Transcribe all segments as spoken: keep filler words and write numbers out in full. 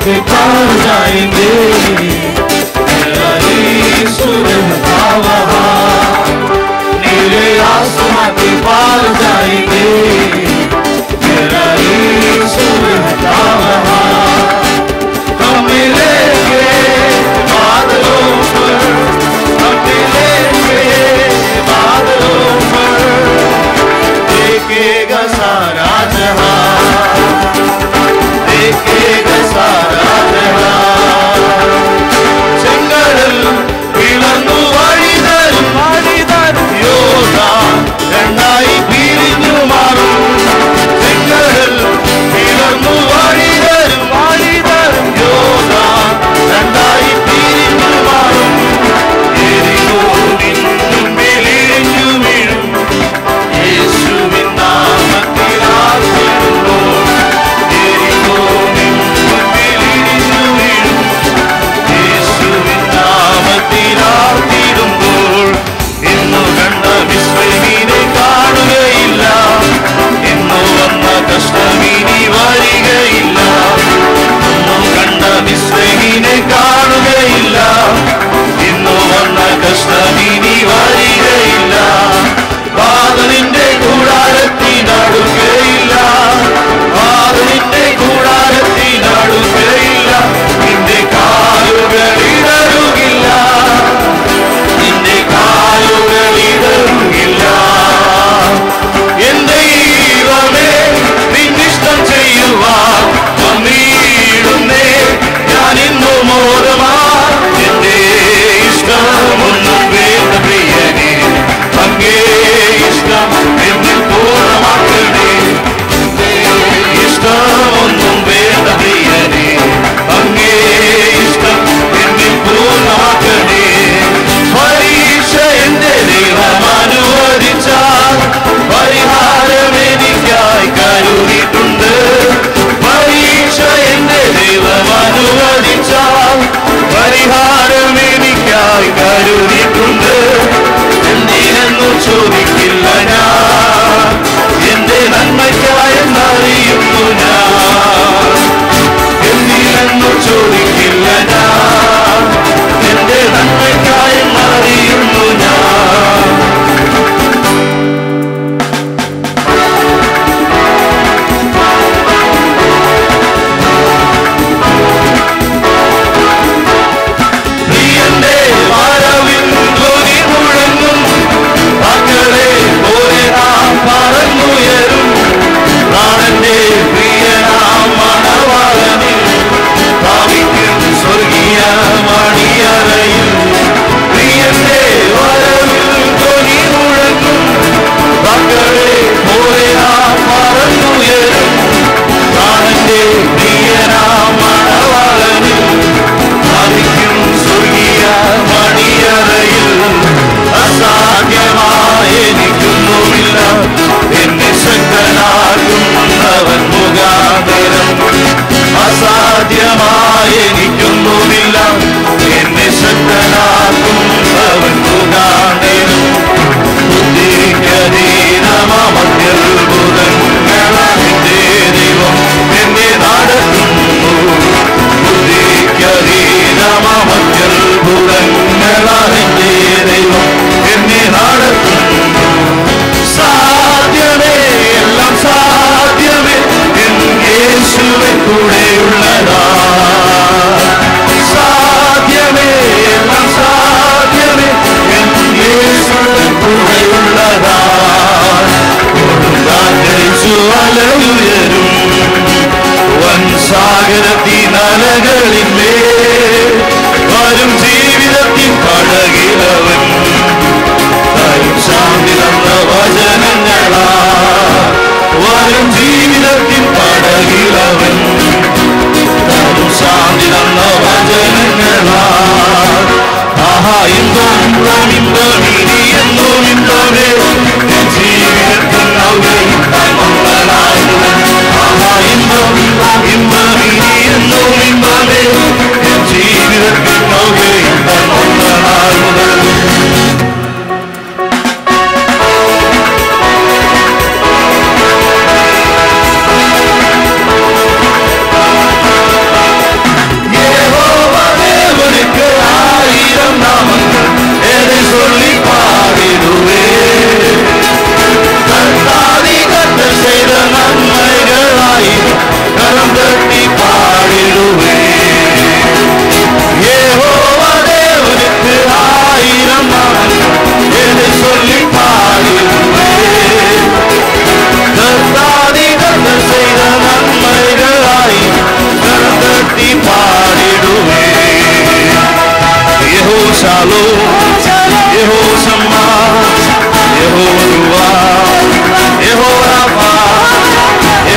के पार जाएंगे, मेरा यीशु रहता वहाँ। नीले आसमां के पार जाएंगे, मेरा यीशु रहता वहाँ। हम मिलेंगे बादलों पर, हम मिलेंगे बादलों पर, देखेगा सारा जहां, देखेगा सारा जहां। ചെങ്കടൽ പിളർന്നു വഴിതരും വഴിതരും യോദാ രണ്ടായി പിരിഞ്ഞു മാറും. ചെങ്കടൽ പിളർന്നു വഴിതരും വഴിതരും യോദാ രണ്ടായി പിരിഞ്ഞു മാറും. എരികോ നിന്നും മെലിഞ്ഞു വീഴും, യേശുവിൻ നാമത്തിൽ ആർത്തിടുമ്പോൾ. എരികോ നിന്നും മെലിഞ്ഞു വീഴും, യേശുവിൻ നാമത്തിൽ ആർത്തിടുമ്പോൾ. ഇന്നു കണ്ട മിസ്രയീമിനെ കാണുകയില്ല, ഇന്നു വന്ന കഷ്ടമിനി വരികയില്ല. ഇന്നു കണ്ട മിസ്രയീമിനെ കാണുകയില്ല, ഇന്നു വന്ന കഷ്ടമിനി വരികയില്ല. വാതിലിന്റെ കൂടാരത്തിനടുകയില്ല, വാതിലിന്റെ കൂടാരത്തിനടുകയില്ല. നിന്റെ കാലുകൾ ഇടറുകില്ല, നിന്റെ കാലുകൾ ഇടറുകില്ല. എന്റെ ദൈവമേ, നിന്നിഷ്ടം ചെയ്യുവാൻ വന്നിടുന്നേ ഞാൻ ഇന്നു മോദമാ. എന്റെ ഇഷ്ടമൊന്നും വേണ്ട പ്രിയൻ,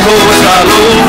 Jehovah Shalom.